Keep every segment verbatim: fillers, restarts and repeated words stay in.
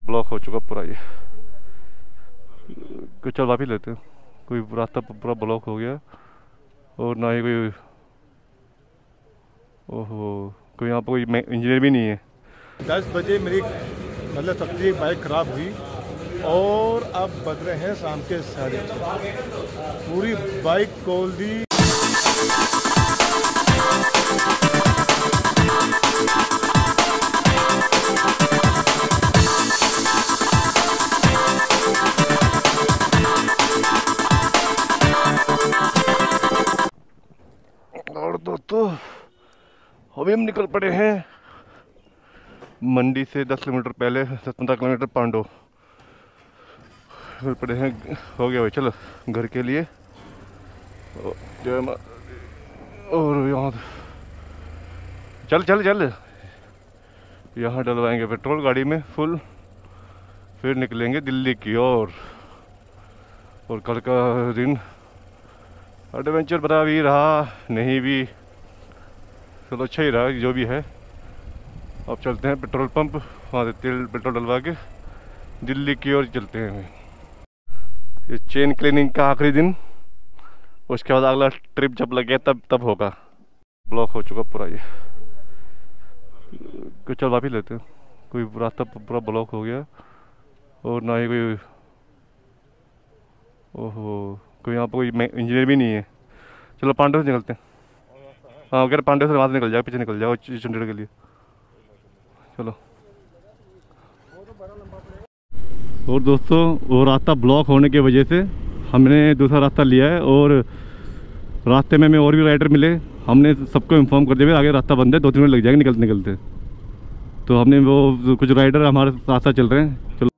Block हो चुका पूरा। ये कुछ चल वापस लेते हैं, कोई रास्ता पूरा ब्लॉक हो गया और ना ही कोई, ओहो कोई यहाँ पर कोई इंजीनियर भी नहीं है। दस बजे मेरी मतलब सबकी बाइक ख़राब हुई और अब बज रहे हैं शाम के साढ़े छः। पूरी बाइक खोल दी। और दोस्तों अभी हम निकल पड़े हैं मंडी से दस किलोमीटर पहले, दस पंद्रह किलोमीटर पांडो निकल पड़े हैं। हो गया भाई, चलो घर के लिए। और यहाँ चल चल चल यहाँ डलवाएंगे पेट्रोल गाड़ी में फुल, फिर निकलेंगे दिल्ली की ओर। और, और कल का दिन एडवेंचर भरा भी रहा नहीं भी, चलो अच्छा ही रहा जो भी है। अब चलते हैं पेट्रोल पंप, वहाँ से तेल पेट्रोल डलवा के दिल्ली की ओर चलते हैं। ये चेन क्लीनिंग का आखिरी दिन, उसके बाद अगला ट्रिप जब लगे तब तब होगा। ब्लॉक हो चुका पूरा। ये कुछ चल वापस लेते हैं, कोई रास्ता पूरा ब्लॉक हो गया और ना ही कोई, ओहो कोई यहाँ पर कोई इंजीनियर भी नहीं है। चलो पांडव से निकलते हैं। हाँ अगर पांडव से वहाँ से निकल जाओ, पीछे निकल जाओ चंडीगढ़ के लिए। चलो। और दोस्तों वो रास्ता ब्लॉक होने की वजह से हमने दूसरा रास्ता लिया है और रास्ते में हमें और भी राइडर मिले। हमने सबको इन्फॉर्म कर दिया आगे रास्ता बंद है, दो तीन मिनट लग जाएंगे निकलते निकलते। तो हमने वो कुछ राइडर हमारे साथ साथ चल रहे हैं। चलो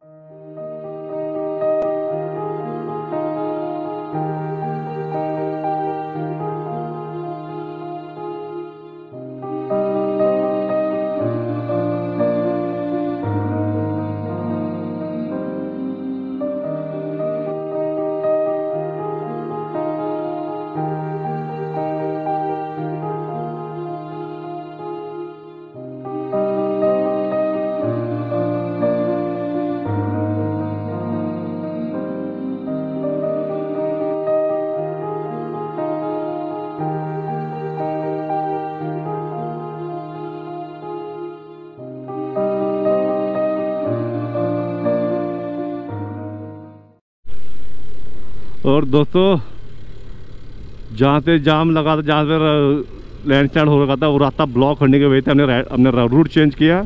और दोस्तों जहाँ से जाम लगा था, जहाँ से लैंड स्लाइड हो रखा था, वो रास्ता ब्लॉक होने की वजह से हमने हमने रूट चेंज किया।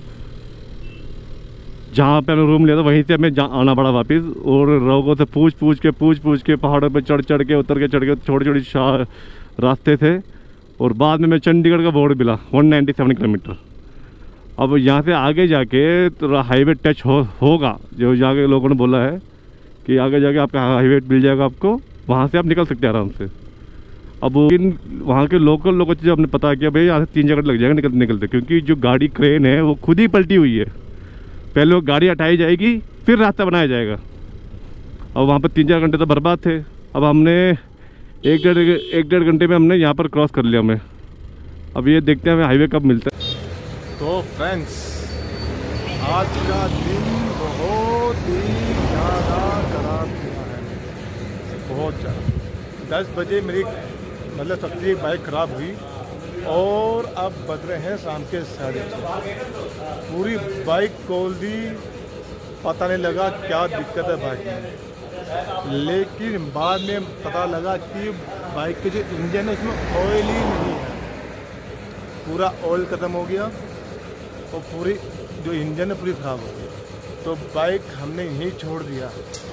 जहाँ पे हमने रूम लिया था वहीं से हमें आना पड़ा वापस। और लोगों से पूछ पूछ के पूछ पूछ के पहाड़ों पे चढ़ चढ़ के उतर के चढ़ के छोटी छोटी रास्ते थे। और बाद में मैं चंडीगढ़ का बोर्ड मिला एक सौ सत्तानवे किलोमीटर। अब यहाँ से आगे जाके तो हाईवे टच हो होगा, जो जाके लोगों ने बोला है कि आगे जाके आपका हाईवे मिल जाएगा आपको, वहाँ से आप निकल सकते हैं आराम से। अब इन वहाँ के लोकल लोगों से हमने पता किया भाई यहाँ से तीन जगह लग जाएगा निकलते निकलते, क्योंकि जो गाड़ी क्रेन है वो खुद ही पलटी हुई है। पहले वो गाड़ी हटाई जाएगी फिर रास्ता बनाया जाएगा। अब वहाँ पर तीन चार घंटे तो बर्बाद थे। अब हमने एक डेढ़ एक डेढ़ घंटे में हमने यहाँ पर क्रॉस कर लिया हमें। अब ये देखते हैं हमें हाईवे कब मिलता है। तो फ्रेंड्स आज का दिन बहुत ही ज़्यादा खराब हुआ है, बहुत ज़्यादा। दस बजे मेरी मतलब सबकी बाइक ख़राब हुई और अब बज रहे हैं शाम के साढ़े छः। पूरी बाइक खोल दी, पता नहीं लगा क्या दिक्कत है बाइक में। लेकिन बाद में पता लगा कि बाइक के जो इंजन है उसमें ऑयल ही नहीं है, पूरा ऑयल ख़त्म हो गया और पूरी जो इंजन है पूरी ख़राब हो गई। तो बाइक हमने यहीं छोड़ दिया।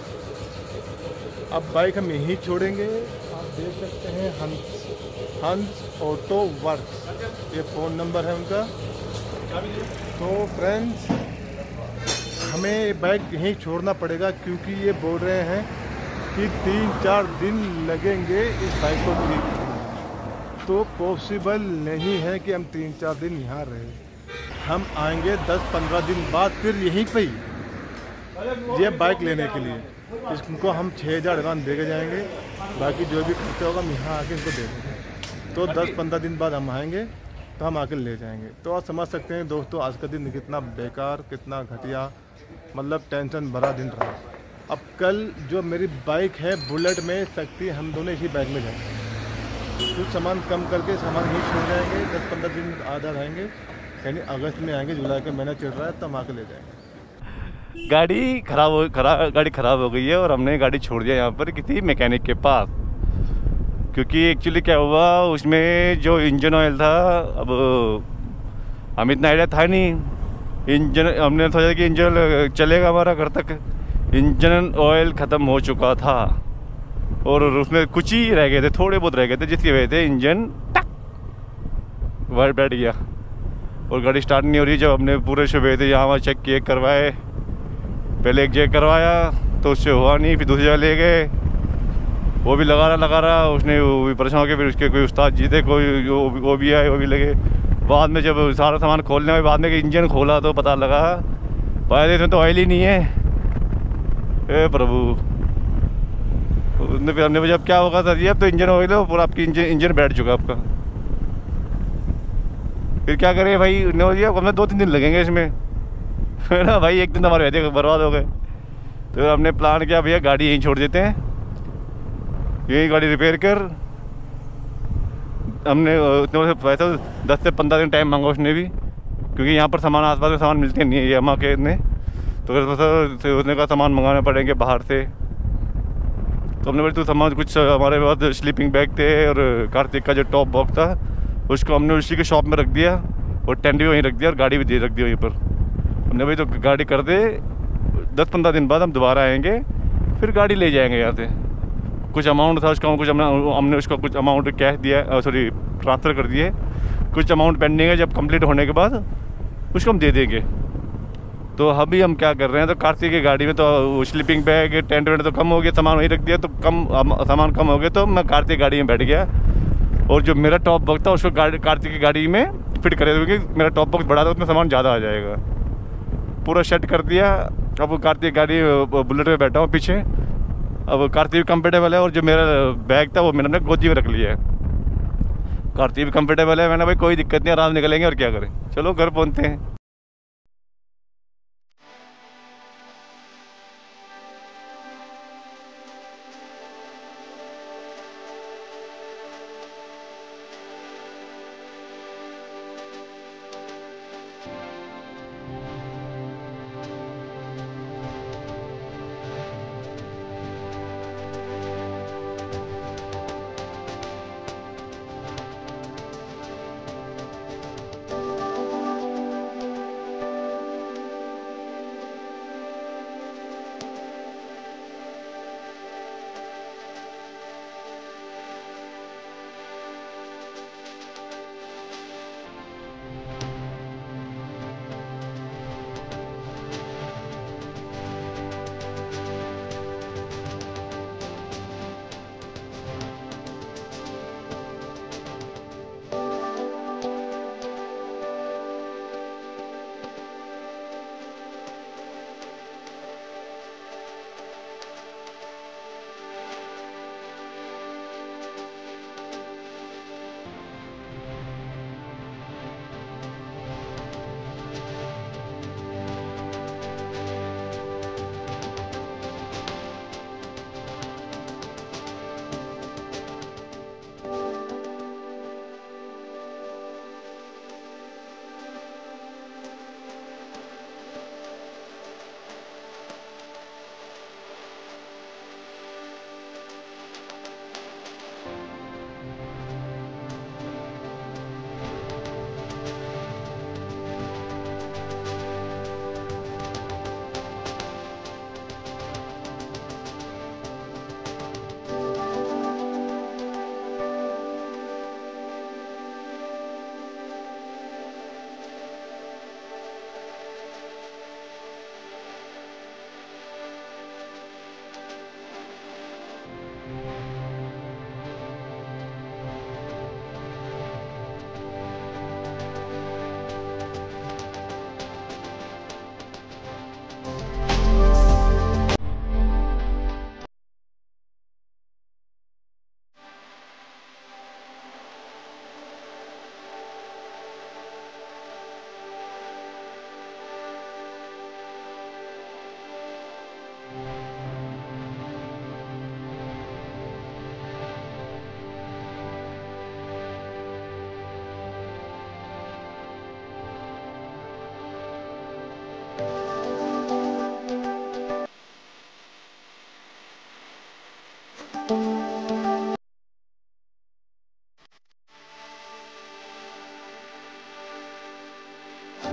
अब बाइक हम यहीं छोड़ेंगे। आप देख सकते हैं हंस हंस ऑटो वर्क्स, ये फ़ोन नंबर है उनका। तो फ्रेंड्स हमें बाइक यहीं छोड़ना पड़ेगा, क्योंकि ये बोल रहे हैं कि तीन चार दिन लगेंगे इस बाइक को ठीक करने। तो पॉसिबल नहीं है कि हम तीन चार दिन यहाँ रहें। हम आएंगे दस पंद्रह दिन बाद फिर यहीं पे ही ये बाइक लेने के लिए। इसको हम छः हज़ार एडवांस दे के जाएंगे, बाकी जो भी खर्चा होगा हम यहाँ आके इनको दे देंगे। तो दस पंद्रह दिन बाद हम आएंगे तो हम आके ले जाएंगे। तो आप समझ सकते हैं दोस्तों आज का दिन कितना बेकार, कितना घटिया मतलब टेंशन भरा दिन रहा। अब कल जो मेरी बाइक है बुलेट में शक्ति, हम दोनों इसी बाइक में जाएंगे। कुछ सामान कम करके सामान ही छोड़ जाएंगे, दस पंद्रह दिन आधा रहेंगे, यानी अगस्त में आएंगे, जुलाई का महीना चल रहा है तब आके ले जाएंगे। गाड़ी खराब हो खराब गाड़ी ख़राब हो गई है और हमने गाड़ी छोड़ दिया यहाँ पर किसी मैकेनिक के पास, क्योंकि एक्चुअली क्या हुआ उसमें जो इंजन ऑयल था, अब हम इतना आइडिया था नहीं, इंजन हमने सोचा कि इंजन चलेगा हमारा घर तक, इंजन ऑयल ख़त्म हो चुका था और उसमें कुछ ही रह गए थे, थोड़े बहुत रह गए थे, जिसकी वजह से इंजन टक वाइट बैठ गया और गाड़ी स्टार्ट नहीं हो रही। जब हमने पूरे सुबह थे यहाँ वहाँ चेक किए करवाए, पहले एक चेक करवाया तो उससे हुआ नहीं, फिर दूसरी जगह ले गए, वो भी लगा रहा लगा रहा उसने, वो भी परेशान हो गया। फिर उसके कोई उस्ताद जी थे, कोई वो भी आए, वो भी लगे। बाद में जब सारा सामान खोलने में बाद में इंजन खोला तो पता लगा पहले इसमें तो ऑयल ही नहीं है। ए प्रभु, उसने फिर हमने मुझे अब क्या होगा सर जी, अब तो इंजन ऑयल हो पूरा, आपकी इंजन इंजन बैठ चुका आपका, फिर क्या करें भाई। उन्होंने बोल दिया हमें दो तीन दिन लगेंगे इसमें, है ना भाई, एक दिन हमारे वैसे बर्बाद हो गए। तो हमने प्लान किया भैया गाड़ी यहीं छोड़ देते हैं, यही गाड़ी रिपेयर कर। हमने उतने पैसा दस से पंद्रह दिन टाइम मांगा उसने भी, क्योंकि यहाँ पर सामान आसपास में सामान मिलते नहीं है यामा के ने, तो उसने का सामान मंगाने पड़ेंगे बाहर से। तो हमने बोले तो सामान कुछ हमारे पास स्लीपिंग बैग थे और कार्तिक का जो टॉप बॉक्स था उसको हमने उसी के शॉप में रख दिया और टेंट भी वहीं रख दिया और गाड़ी भी दे रख दी वहीं पर। हमने भाई तो गाड़ी कर दे, दस पंद्रह दिन बाद हम दोबारा आएंगे, फिर गाड़ी ले जाएंगे यहाँ से। कुछ अमाउंट था उसका, कुछ हमने हमने उसको कुछ अमाउंट कैश दिया, सॉरी ट्रांसफ़र कर दिए, कुछ अमाउंट पेंडिंग है, जब कंप्लीट होने के बाद उसको हम दे देंगे। तो अभी हम क्या कर रहे हैं, तो कार्तिक की गाड़ी में तो स्लीपिंग बैग टेंट वेंट तो कम हो गया, सामान वहीं रख दिया, तो कम सामान कम हो गया, तो मैं कार्तिक गाड़ी में बैठ गया और जो मेरा टॉप बॉक्स था उसको गाड़ी कार्तिक की गाड़ी में फिट करे, क्योंकि मेरा टॉप बॉक्स बड़ा था उसमें सामान ज़्यादा आ जाएगा। पूरा सेट कर दिया। अब कार्तिक गाड़ी बुलेट में बैठा हूँ पीछे, अब कार्तिक भी कम्फर्टेबल है और जो मेरा बैग था वो मैंने गोदी में रख लिया है। कार्तिक भी कम्फर्टेबल है, मैंने भाई कोई दिक्कत नहीं, आराम निकलेंगे और क्या करें, चलो घर पहुँचते हैं।